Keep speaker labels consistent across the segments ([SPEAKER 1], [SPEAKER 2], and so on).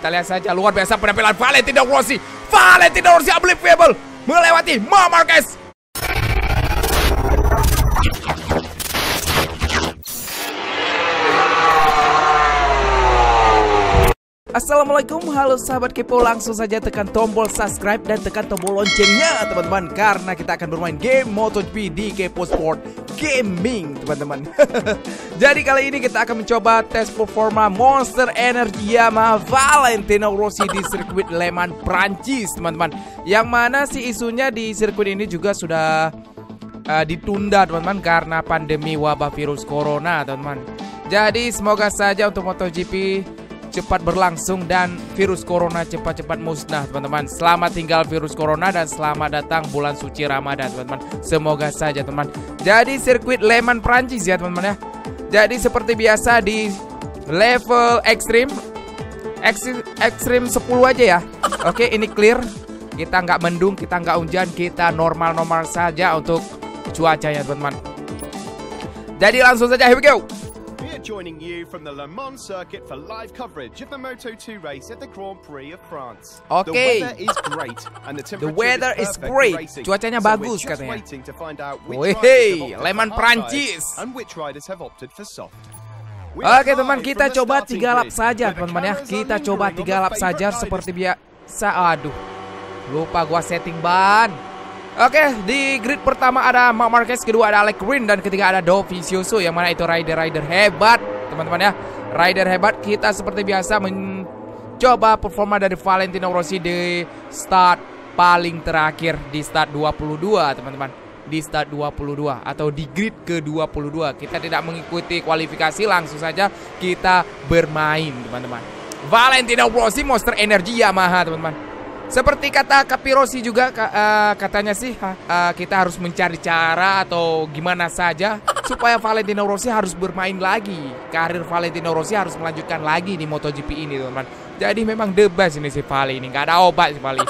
[SPEAKER 1] Kita lihat saja luar biasa penampilan Valentino Rossi. Valentino Rossi unbelievable melewati Marc Marquez. Assalamualaikum, halo sahabat kepo. Langsung saja tekan tombol subscribe dan tekan tombol loncengnya teman-teman, karena kita akan bermain game MotoGP di Kepo Sport Gaming teman-teman. Jadi kali ini kita akan mencoba tes performa Monster Energy Yamaha Valentino Rossi di sirkuit Le Mans Prancis teman-teman. Yang mana sih isunya di sirkuit ini juga sudah ditunda teman-teman karena pandemi wabah virus corona teman-teman. Jadi semoga saja untuk MotoGP cepat berlangsung dan virus corona cepat-cepat musnah teman-teman. Selamat tinggal virus corona dan selamat datang bulan suci Ramadan teman-teman. Semoga saja teman. Jadi sirkuit Le Mans Prancis ya teman-teman ya. Jadi seperti biasa di level ekstrim 10 aja ya. Oke, ini clear. Kita nggak mendung, kita nggak hujan, kita normal-normal saja untuk cuacanya teman-teman. Jadi langsung saja, here we go.
[SPEAKER 2] Joining you from the Le Mans circuit for live coverage of the Moto2 race at the Grand Prix of France.
[SPEAKER 1] Okay.
[SPEAKER 2] The weather is great and
[SPEAKER 1] the weather is great. Cuacanya bagus katanya. Wih, Le Mans Prancis.
[SPEAKER 2] And which riders have opted for soft.
[SPEAKER 1] Oke teman, kita coba 3 lap saja teman-teman ya. Kita coba 3 lap saja seperti biasa. Aduh, lupa gua setting ban. Oke, di grid pertama ada Marc Marquez, kedua ada Alex Rins, dan ketiga ada Dovizioso, yang mana itu rider-rider hebat teman-teman ya. Rider hebat. Kita seperti biasa mencoba performa dari Valentino Rossi di start paling terakhir, di start 22 teman-teman. Di start 22 atau di grid ke-22. Kita tidak mengikuti kualifikasi, langsung saja kita bermain teman-teman. Valentino Rossi Monster Energy Yamaha teman-teman. Seperti kata Capirossi juga katanya sih kita harus mencari cara atau gimana saja supaya Valentino Rossi harus bermain lagi. Karir Valentino Rossi harus melanjutkan lagi di MotoGP ini teman-teman. Jadi memang the best ini si Vali ini, nggak ada obat si Vali.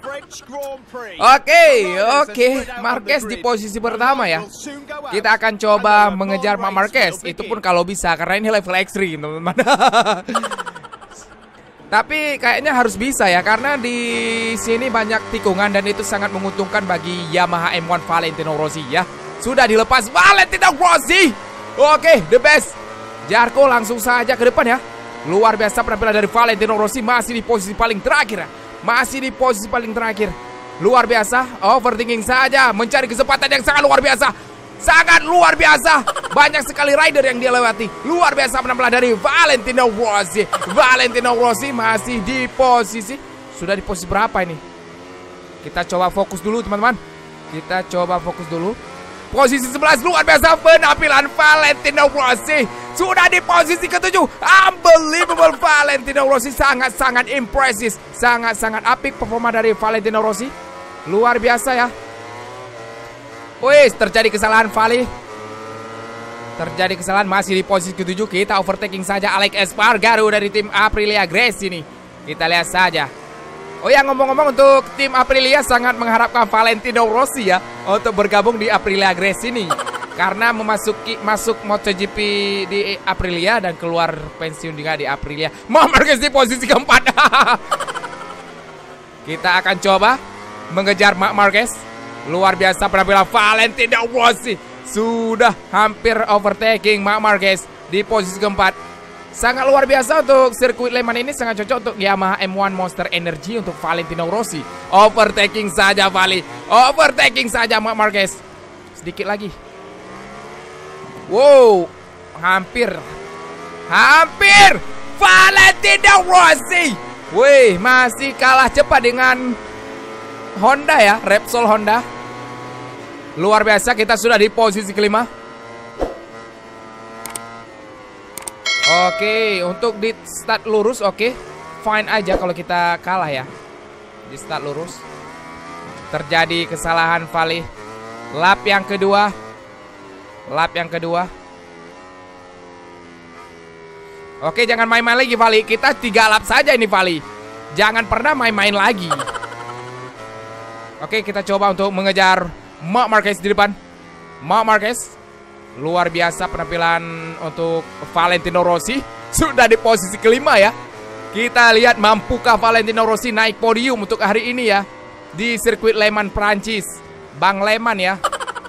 [SPEAKER 1] Oke, Marquez di posisi pertama ya. Kita akan coba mengejar Marc Marquez, itu pun kalau bisa karena ini level ekstrim teman-teman. Tapi kayaknya harus bisa ya, karena di sini banyak tikungan dan itu sangat menguntungkan bagi Yamaha M1 Valentino Rossi ya. Sudah dilepas Valentino Rossi. Oke, the best. Jarko langsung saja ke depan ya. Luar biasa penampilan dari Valentino Rossi, masih di posisi paling terakhir ya. Masih di posisi paling terakhir. Luar biasa, overthinking saja, mencari kesempatan yang sangat luar biasa. Sangat luar biasa. Banyak sekali rider yang dia lewati. Luar biasa penampilan dari Valentino Rossi. Valentino Rossi masih di posisi, sudah di posisi berapa ini? Kita coba fokus dulu teman-teman. Kita coba fokus dulu. Posisi 11, luar biasa penampilan Valentino Rossi. Sudah di posisi ke-7. Unbelievable Valentino Rossi. Sangat-sangat impressive. Sangat-sangat apik performa dari Valentino Rossi. Luar biasa ya. Wih, terjadi kesalahan Vali. Terjadi kesalahan, masih di posisi ke-7. Kita overtaking saja Alex Espargaro dari tim Aprilia Grace ini. Kita lihat saja. Oh ya, ngomong-ngomong, untuk tim Aprilia sangat mengharapkan Valentino Rossi ya untuk bergabung di Aprilia Grace ini. Karena masuk MotoGP di Aprilia dan keluar pensiun juga di Aprilia. Marc Marquez di posisi ke-4. Kita akan coba mengejar Marc Marquez. Luar biasa penampilan Valentino Rossi. Sudah hampir overtaking Marc Marquez di posisi ke-4. Sangat luar biasa untuk sirkuit Le Mans ini, sangat cocok untuk Yamaha M1 Monster Energy untuk Valentino Rossi. Overtaking saja Vali. Overtaking saja Marc Marquez. Sedikit lagi. Wow, hampir Valentino Rossi. Wih, masih kalah cepat dengan Honda ya, Repsol Honda. Luar biasa, kita sudah di posisi ke-5. Oke, untuk di start lurus oke. Fine aja kalau kita kalah ya. Di start lurus. Terjadi kesalahan Vali. Lap yang kedua. Oke, jangan main-main lagi Vali. Kita 3 lap saja ini Vali. Jangan pernah main-main lagi. Oke, kita coba untuk mengejar Marc Marquez di depan. Marc Marquez. Luar biasa penampilan untuk Valentino Rossi. Sudah di posisi ke-5 ya. Kita lihat mampukah Valentino Rossi naik podium untuk hari ini ya di sirkuit Le Mans Prancis. Bang Le Mans ya.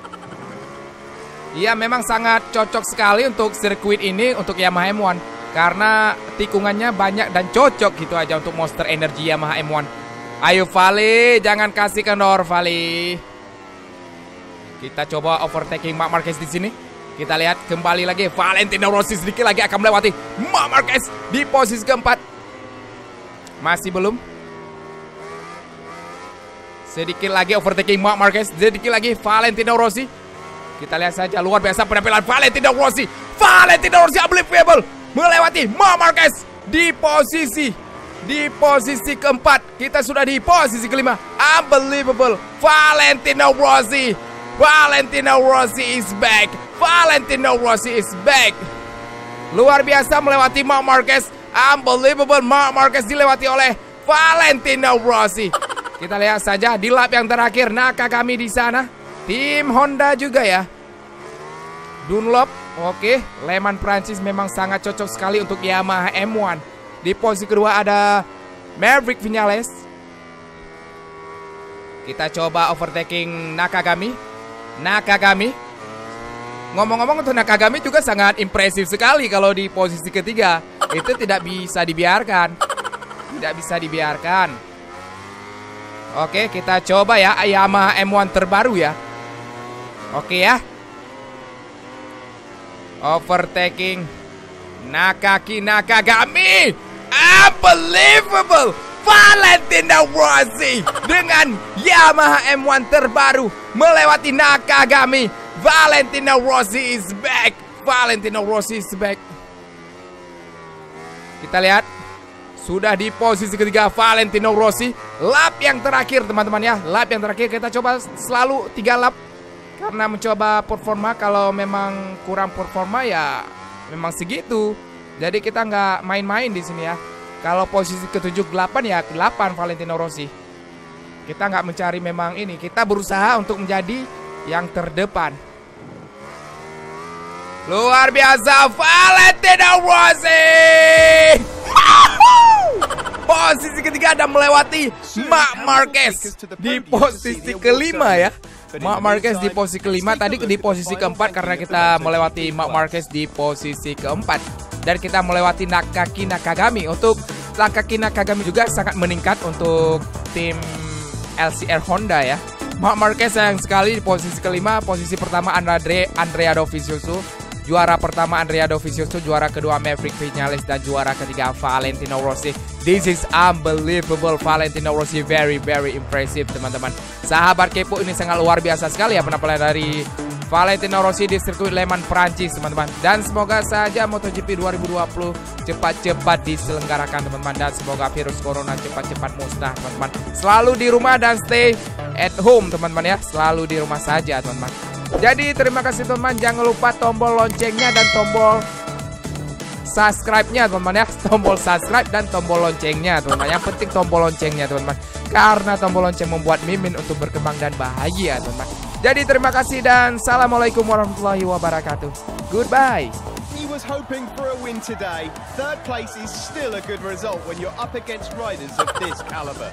[SPEAKER 1] Iya, memang sangat cocok sekali untuk sirkuit ini untuk Yamaha M1 karena tikungannya banyak dan cocok gitu aja untuk Monster Energy Yamaha M1. Ayo Vale, jangan kasih kendor Vale. Kita coba overtaking Marc Marquez di sini. Kita lihat kembali lagi Valentino Rossi sedikit lagi akan melewati Marc Marquez di posisi keempat. Masih belum. Sedikit lagi overtaking Marc Marquez, sedikit lagi Valentino Rossi. Kita lihat saja luar biasa penampilan Valentino Rossi. Valentino Rossi unbelievable melewati Marc Marquez di posisi keempat. Kita sudah di posisi kelima. Unbelievable. Valentino Rossi. Valentino Rossi is back. Valentino Rossi is back. Luar biasa melewati Marc Marquez. Unbelievable. Marc Marquez dilewati oleh Valentino Rossi. Kita lihat saja di lap yang terakhir Nakagami di sana. Tim Honda juga ya. Dunlop. Oke, Le Mans Prancis memang sangat cocok sekali untuk Yamaha M1. Di posisi kedua ada Maverick Viñales. Kita coba overtaking Nakagami. Ngomong-ngomong untuk Nakagami juga sangat impresif sekali kalau di posisi ketiga. Itu tidak bisa dibiarkan. Tidak bisa dibiarkan. Oke, kita coba ya Yamaha M1 terbaru ya. Oke ya. Overtaking Nakagami. Unbelievable. Valentino Rossi dengan Yamaha M1 terbaru melewati Nakagami. Valentino Rossi is back. Valentino Rossi is back. Kita lihat sudah di posisi ketiga Valentino Rossi. Lap yang terakhir teman-teman ya. Lap yang terakhir kita coba selalu 3 lap. Karena mencoba performa. Kalau memang kurang performa ya memang segitu. Jadi kita nggak main-main di sini ya. Kalau posisi ke-7, 8 ya 8 Valentino Rossi. Kita nggak mencari memang ini. Kita berusaha untuk menjadi yang terdepan. Luar biasa Valentino Rossi. Posisi ketiga ada melewati Marc Marquez di posisi kelima ya. Marc Marquez di posisi kelima. Tadi di posisi keempat karena kita melewati Marc Marquez di posisi keempat. Dan kita melewati Nakagami. Untuk Nakagami juga sangat meningkat untuk tim LCR Honda ya. Marc Marquez sayang sekali di posisi kelima. Posisi pertama Andrea Dovizioso. Juara pertama Andrea Dovizioso, juara kedua Maverick Viñales, dan juara ketiga Valentino Rossi. This is unbelievable. Valentino Rossi very impressive teman-teman. Sahabat kepo, ini sangat luar biasa sekali ya penampilan dari Valentino Rossi di sirkuit Le Mans Prancis teman-teman. Dan semoga saja MotoGP 2020 cepat-cepat diselenggarakan teman-teman. Dan semoga virus corona cepat-cepat musnah teman-teman. Selalu di rumah dan stay at home teman-teman ya. Selalu di rumah saja teman-teman. Jadi terima kasih teman-teman. Jangan lupa tombol loncengnya dan tombol subscribe-nya teman-teman ya. Tombol subscribe dan tombol loncengnya teman-teman. Yang penting tombol loncengnya teman-teman. Karena tombol lonceng membuat Mimin untuk berkembang dan bahagia teman-teman. Jadi terima kasih dan assalamualaikum warahmatullahi wabarakatuh. Goodbye.
[SPEAKER 2] He was hoping for a win today. Third place is still a good result when you're up against riders of this caliber.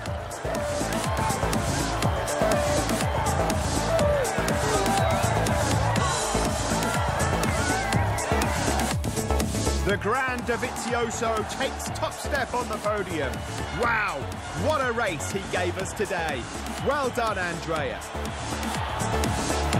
[SPEAKER 2] The Grand Dovizioso takes top step on the podium. Wow, what a race he gave us today. Well done, Andrea.